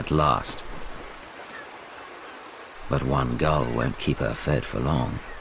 at last. But one gull won't keep her fed for long.